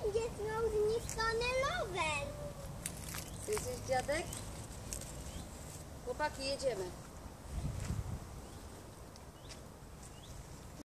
będzie miał zniszczony rower. Ty jesteś dziadek? Chłopaki, jedziemy.